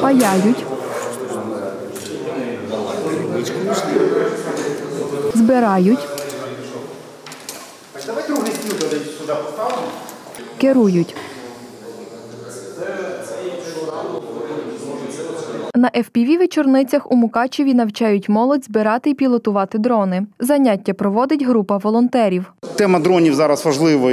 Паяють. Збирають. Керують. На FPV-вечорницях у Мукачеві навчають молодь збирати і пілотувати дрони. Заняття проводить група волонтерів. Тема дронів зараз важлива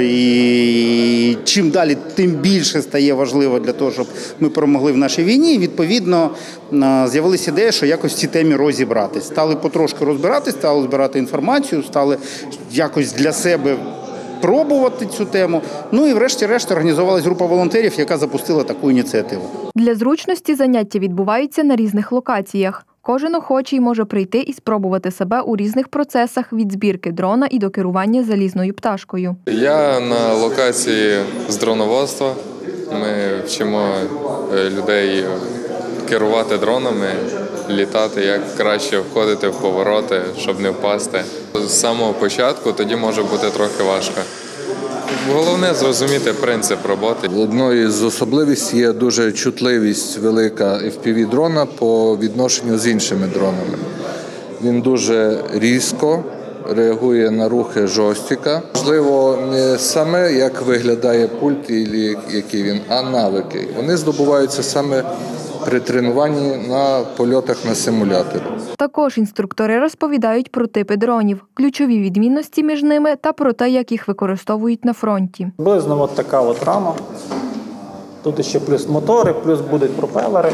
і чим далі, тим більше стає важливо для того, щоб ми перемогли в нашій війні. Відповідно, з'явилася ідея, що якось в цій темі розібратись. Стали потрошки розбиратись, стали збирати інформацію, стали якось для себе пробувати цю тему. Ну і врешті-решт організувалась група волонтерів, яка запустила таку ініціативу. Для зручності заняття відбуваються на різних локаціях. Кожен охочий може прийти і спробувати себе у різних процесах від збірки дрона і до керування залізною пташкою. Я на локації з дроноводства. Ми вчимо людей керувати дронами, літати, як краще входити в повороти, щоб не впасти. З самого початку тоді може бути трохи важко. Головне – зрозуміти принцип роботи. Одною з особливостей є дуже чутливість велика FPV-дрона по відношенню з іншими дронами. Він дуже різко реагує на рухи джойстика. Важливо не саме, як виглядає пульт, який він, а навики. Вони здобуваються саме при тренуванні на польотах на симуляторі. Також інструктори розповідають про типи дронів, ключові відмінності між ними та про те, як їх використовують на фронті. Приблизно от така от рама. Тут ще плюс мотори, плюс будуть пропелери.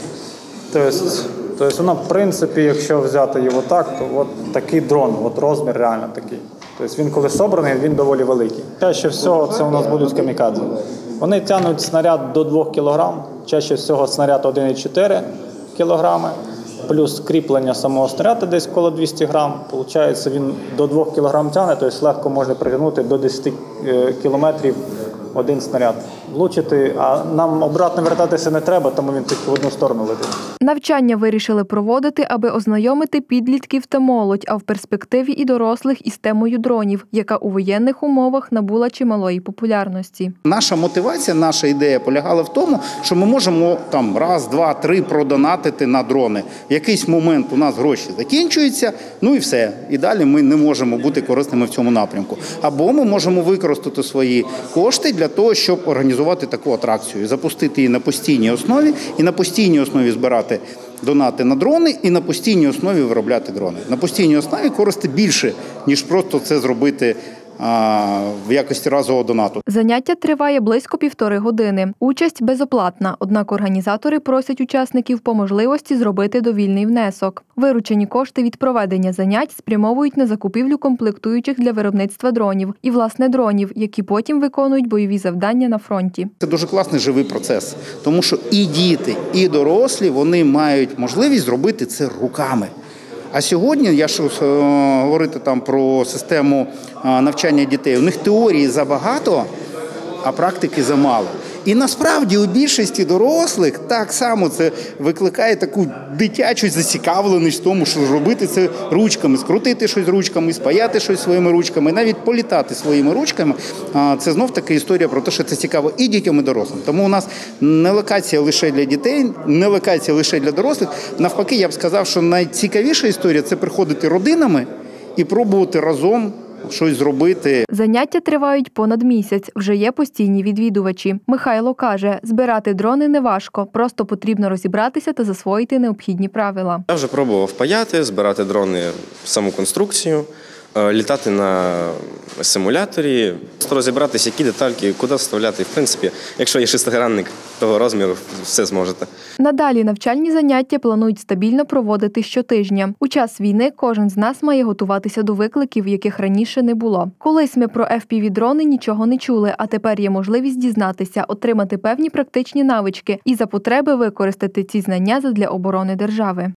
Тобто вона, в принципі, якщо взяти його так, то от такий дрон, от розмір реально такий. Тобто він коли собраний, він доволі великий. Чаще всього це у нас будуть камікадзе. Вони тягнуть снаряд до 2 кг, чаще всього снаряд 1,4 кг, плюс кріплення самого снаряду десь коло 200 грам. Получається, він до 2 кг тягне, тобто легко можна притягнути до 10 кілометрів один снаряд. Влучити, а нам обратно вертатися не треба, тому він тільки в одну сторону летить. Навчання вирішили проводити, аби ознайомити підлітків та молодь, а в перспективі і дорослих із темою дронів, яка у воєнних умовах набула чималої популярності. Наша мотивація, наша ідея полягала в тому, що ми можемо там раз, два, три продонатити на дрони. В якийсь момент у нас гроші закінчуються, ну і все. І далі ми не можемо бути корисними в цьому напрямку. Або ми можемо використати свої кошти для того, щоб організувати таку атракцію, запустити її на постійній основі і на постійній основі збирати донати на дрони і на постійній основі виробляти дрони. На постійній основі користи більше, ніж просто це зробити в якості разового донату. Заняття триває близько 1,5 години. Участь безоплатна, однак організатори просять учасників по можливості зробити довільний внесок. Виручені кошти від проведення занять спрямовують на закупівлю комплектуючих для виробництва дронів і, власне, дронів, які потім виконують бойові завдання на фронті. Це дуже класний живий процес, тому що і діти, і дорослі, вони мають можливість зробити це руками. А сьогодні, якщо говорити там про систему навчання дітей, у них теорії забагато, а практики замало. І насправді у більшості дорослих так само це викликає таку дитячу зацікавленість в тому, що робити це ручками, скрутити щось ручками, спаяти щось своїми ручками, навіть політати своїми ручками. Це знов-таки історія про те, що це цікаво і дітям, і дорослим. Тому у нас не локація лише для дітей, не локація лише для дорослих. Навпаки, я б сказав, що найцікавіша історія – це приходити родинами і пробувати разом щось зробити. Заняття тривають понад місяць, вже є постійні відвідувачі. Михайло каже, збирати дрони не важко, просто потрібно розібратися та засвоїти необхідні правила. Я вже пробував паяти, збирати дрони в саму конструкцію, літати на симуляторі, просто розібратися, які детальки, куди вставляти. В принципі, якщо є шестигранник того розміру, все зможете. Надалі навчальні заняття планують стабільно проводити щотижня. У час війни кожен з нас має готуватися до викликів, яких раніше не було. Колись ми про FPV-дрони нічого не чули, а тепер є можливість дізнатися, отримати певні практичні навички і за потреби використати ці знання задля оборони держави.